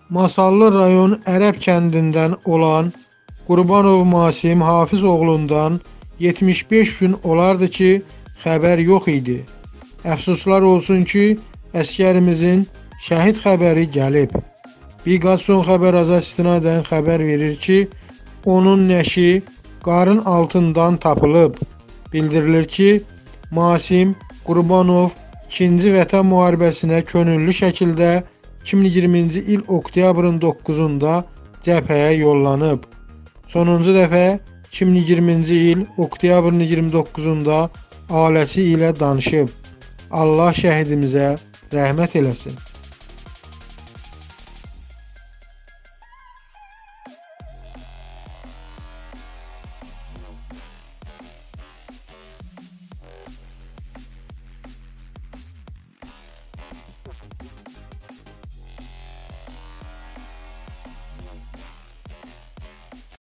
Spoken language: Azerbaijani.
Masallı rayon Ərəb kəndindən olan Qurbanov Masim Hafiz oğlundan 75 gün olardı ki, xəbər yox idi. Əfsuslar olsun ki, əskərimizin şəhid xəbəri gəlib. Biqaz son xəbər aza istinadən xəbər verir ki, onun nəşi qarın altından tapılıb. Bildirilir ki, Masim Qurbanov 2-ci Vətən müharibəsinə könüllü şəkildə 2020-ci il oktyabrın 9-da cəbhəyə yollanıb. Sonuncu dəfə 2020-ci il oktyabrın 29-da ailəsi ilə danışıb. Allah şəhidimizə rəhmət eləsin.